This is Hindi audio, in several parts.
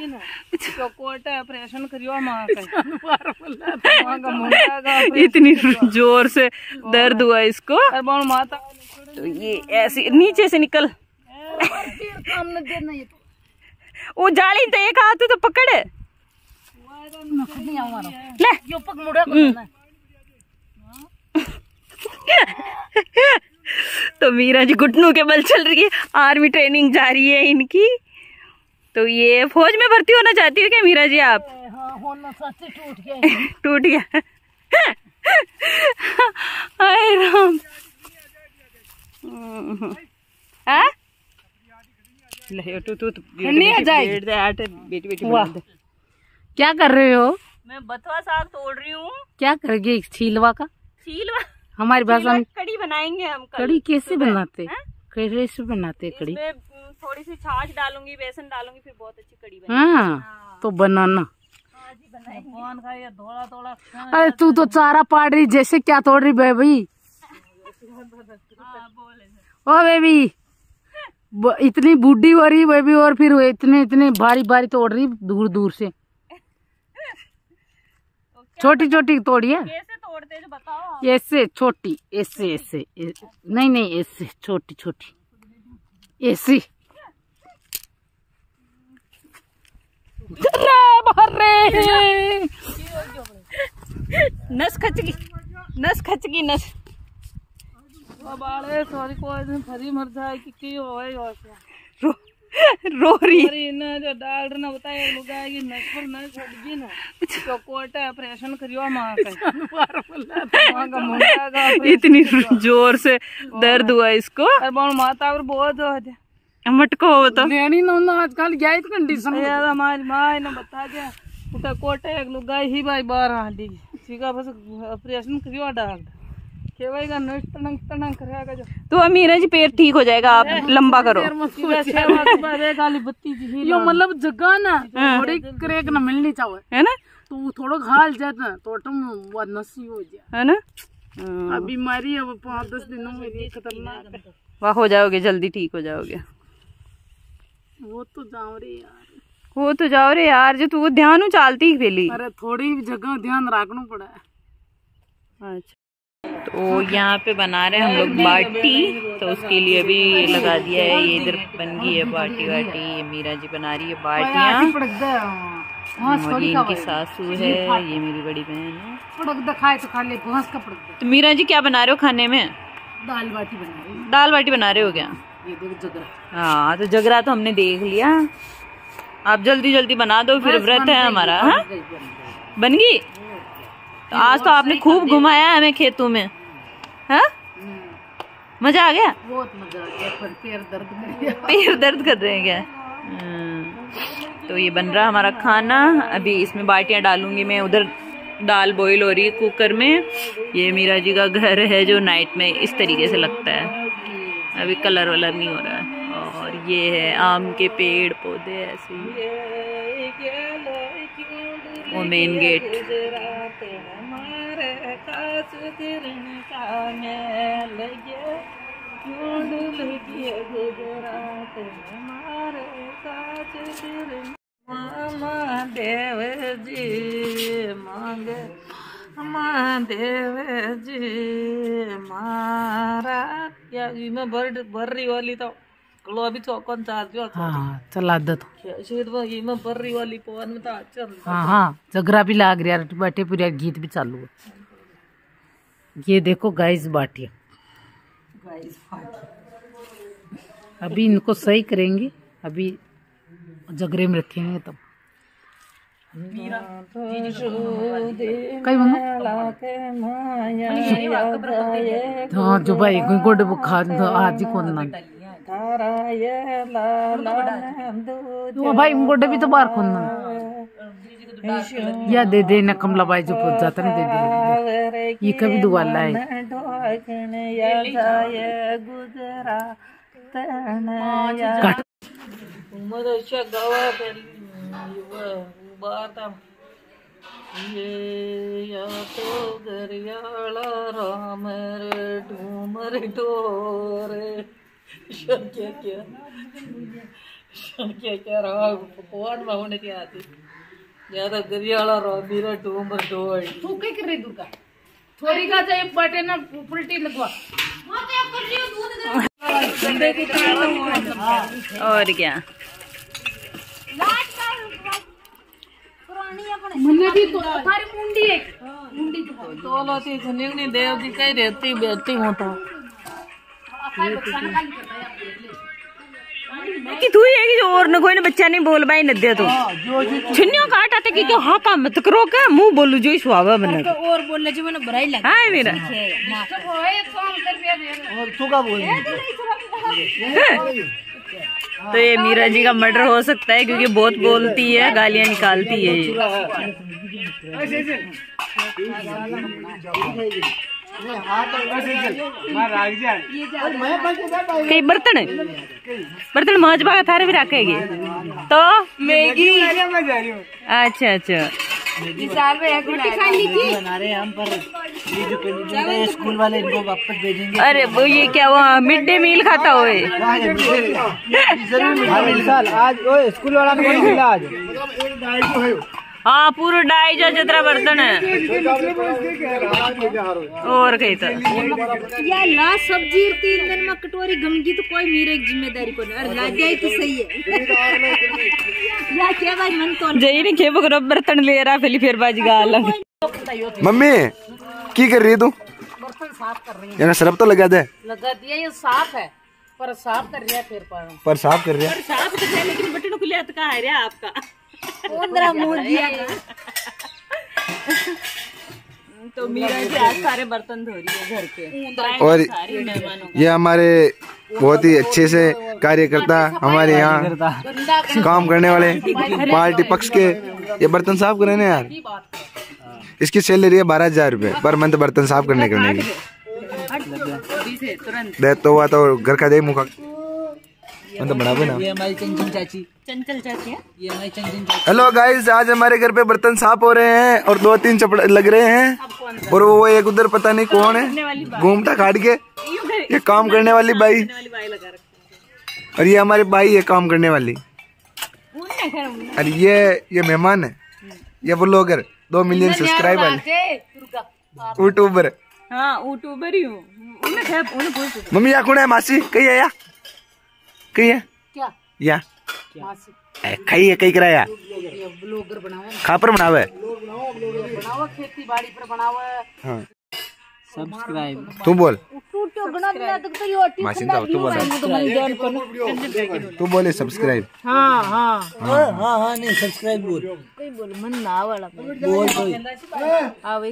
जी ना तो कोट ऑपरेशन करियो मां इतनी जोर से दर्द हुआ इसको। माता तो ये ऐसे नीचे से निकल वो जाली तो एक हाथ तो पकड़ ले। तो मीरा जी घुटनों के बल चल रही है, आर्मी ट्रेनिंग जारी है इनकी। तो ये फौज में भर्ती होना चाहती है क्या मीरा जी आप? टूट गया हाय राम। बेटी बेटी क्या कर रहे हो? मैं बथुआ साग तोड़ रही हूँ। क्या करोगे छीलवा का? छीलवा हमारी भाषा में कड़ी बनाएंगे हम कल। कड़ी कैसे बनाते? कैसे बनाते कड़ी? थोड़ी सी छाछ डालूंगी, बेसन डालूंगी, फिर बहुत अच्छी कड़ी बनेगी। हाँ तो बनाना। कौन खाए थोड़ा थोड़ा। अरे तू तो चारा पाड़ रही जैसे, क्या तोड़ रही बेबी? ओ बेबी इतनी बूढ़ी हो रही बेबी, और फिर इतने इतने भारी भारी तोड़ रही दूर दूर से। छोटी छोटी तोड़िए। कैसे तोड़ते जो बताओ? ऐसे छोटी, ऐसे ऐसे, नहीं नहीं ऐसे छोटी छोटी, ऐसे। नस खचगी, नस खचगी, नस बाले सॉरी कोई दिन फरी मर जाए कि होए और क्या रो रही अरे ना जो डॉक्टर ने बताया लुगाएगी नस पर न छड़गी ना तो कोट ऑपरेशन करियो मां का इतनी जोर से दर्द हुआ इसको। और माता और बहुत जो है मटको हो तो लेनी ना आजकल क्या इस कंडीशन में। यार हमारी माँ ने बता दिया उठा कोट एक लुगाई ही भाई बाहर हांडी ठीक है, बस ऑपरेशन करियो डॉक्टर केवेगा नस तनंग तनंग करेगा जो। तो अमीरा जी पेट ठीक हो जाएगा, आप लंबा करो। गाली बत्ती जी यो मतलब जगह ना थोड़ी क्रेक ना मिलनी चाहिए है ना, तो थोड़ा घाल जाता तो तुम नसी हो जाए है ना। अब बीमारी अब 5-10 दिनों में खतरनाक है। वाह हो जाओगे, जल्दी ठीक हो जाओगे। वो तो जाओ रे यार, वो तो जाओ रे यार, जो तू वो ध्यान चालती ही फेली। अरे थोड़ी जगह ध्यान रखना पड़ा है। अच्छा तो यहाँ पे बना रहे हैं हम लोग बाटी, तो उसके लिए अभी लगा दिया है। ये इधर बन गई है बाटी वाटी, ये मीरा जी बना रही है बाटियाँ, और ये इनकी सासू है, ये मेरी बड़ी बहन है। तो मीरा जी क्या बना रहे हो खाने में? दाल बाटी बना रही हूँ। दाल बाटी बना रहे हो क्या? ये देखो जगरा। हाँ तो जगरा तो हमने देख लिया, आप जल्दी जल्दी बना दो, फिर व्रत है हमारा। हाँ बन गई। तो आज तो आपने खूब घुमाया है हमें खेतों में। हाँ मजा आ गया? बहुत मजा आ गया, पर पैर दर्द कर रहे हैं क्या? तो ये बन रहा हमारा खाना। अभी इसमें बाटियां डालूंगी मैं, उधर दाल बॉईल हो रही है कुकर में। ये मीरा जी का घर है जो नाइट में इस तरीके से लगता है, अभी कलर वलर नहीं हो रहा है। और ये है आम के पेड़ पौधे ऐसे ही, वो मेन गेट। देव जी मांगे महादेव जी मारा या में भर रही वाली तो कलो अभी तो कौन चाहती हो? हाँ चला दो तो शायद वो ये में भर रही वाली पवन में तो चल। हाँ जगरा भी लाग रहा है, बैठे पूरा गीत भी चालू है। ये देखो गाइस बाटिया, अभी इनको सही करेंगे, अभी जगरे में रखेंगे तब। कई हाँ जो भाई गोड बुखा आज ही कौन ना भाई गोडे भी तो बाहर खोन या दे दे न कमला बाई जो पहुंच जाता नहीं दे दे, ये कभी दुआला है। ये या तो गरियाला राम रे ढूमर डोरे क्या क्या क्या रहा पकवान में होने की आती ज्यादा गरियाला रहा मेरा डोमर डोई तू क्या कर रही दुर्गा थोड़ी का चाहिए बटे ना उल्टी लगवा और क्या मैंने भी तो थारी मुंडी है मुंडी तो लोती झनिंगनी देव जी कहीं रहती बैठी होता कि तू ये कि और न कोई ने बच्चा नहीं बोल भाई न दे तो छन्नियों काट आते कि हाँ काम मत करो का मुंह बोलू जो स्वाभाव बना और बोलने जो मैंने बुराई लगा हाँ मेरा और तू का बोल तो ये मीरा जी का मर्डर हो सकता है क्योंकि बहुत बोलती है गालियां निकालती है कई बर्तन बर्तन मौजबा का थारे भी रखेगी तो मैगी अच्छा अच्छा बना रहे हम पर ये जो पेंडिंग स्कूल वाले इनको वापस भेजेंगे। अरे वो ये क्या हुआ मिड डे मील खाता हुए आज स्कूल वाला को मिला आज हाँ पूरा 250 जितना बर्तन है और कहीं तो यार ला सब्जी 3 दिन में कटोरी गमगी तो कोई मेरे एक जिम्मेदारी को नहीं अरे ला जाए तो सही है या क्या भाई मन तो जई ने खेप करो बर्तन ले रहा फिर बाजी गाल मम्मी की कर रही है तू बर्तन साफ कर रही है यार सरफ तो लगा दे लगा दिया ये साफ है पर साफ कर रहा है फिर पर साफ कर रही है साफ तो है लेकिन बटन खुले हाथ का है रे आपका 15 मुंह दिया तो मीरा जी आज सारे बर्तन धो रही है घर के और सारी मेहमानों ये हमारे बहुत ही अच्छे से कार्यकर्ता हमारे यहाँ काम करने वाले पार्टी पक्ष के ये बर्तन साफ कर रहे हैं यार इसकी सैलरी है 12,000 रुपए पर मंथ बर्तन साफ करने की तो हुआ तो घर का दे मुखा मतलब बना ना ये हमारी चंचल चाची चंचल चाची है ये हमारी चंचल चाची हेलो गाइस आज हमारे घर पे बर्तन साफ हो रहे हैं और 2-3 चपड़ लग रहे हैं और वो एक उधर पता नहीं कौन है घूमता खाड़ के ये काम करने वाली बाई और ये हमारे बाई है काम करने वाली और ये मेहमान है ये ब्लॉगर 2 मिलियन सब्सक्राइब वाले यूट्यूबर हाँ यूट्यूबर ही हूँ मम्मी या कौन है मासी कही है या कही है क्या या कही है कही कराया ब्लॉगर बनावा खापर बनावे बनावा खेती बाड़ी पर बनावा हाँ सब्सक्राइब तू बोल टूटो बना दिया तो ये मासी तू बोल तू बोले सब्सक्राइब हाँ हाँ हाँ हाँ नहीं सब्सक्राइब बोल कोई बोल मन ना वाला बोल कोई आवे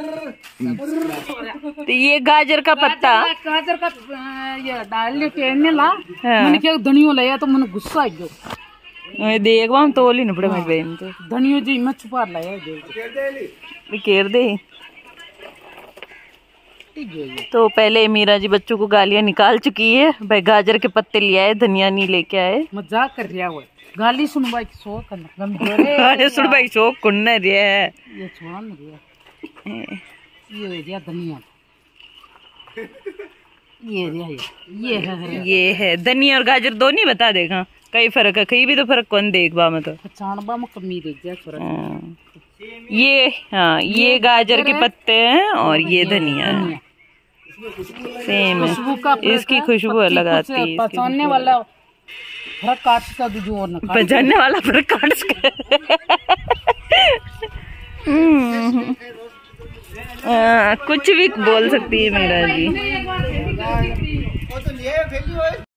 तो ये गाजर का पत्ता गाजर का ये डाल ले टेढ़ने ला मैंने क्या धनियो लाया तो मैंने गुस्सा आ गया देख हम तोल ही न पड़े मेरी बहन तो धनियो जी मैं छुपा लाया देख केर दे तो पहले मीरा जी बच्चों को गालियां निकाल चुकी है भाई गाजर के पत्ते ले आए धनिया नहीं लेके आए मजाक कर रहा है गाली सुनवाई की शौक करना अरे सुन भाई शौक कुन्ना रे ये छोड़ा नहीं रहा ये दिया धनिया ये दिया ये है धनिया और गाजर दोनों बता देगा कई फर्क है कहीं भी तो फर्क कौन देख बा मतलब पहचानबा में कमी देख जा फर्क ये हाँ ये गाजर के पत्ते हैं और ये धनिया है सेम है इसकी खुशबू अलग आती है पहचानने वाला फर्क काट का दूध और ना पहचानने वाला फर्क काट कुछ भी बोल सकती है मीरा जी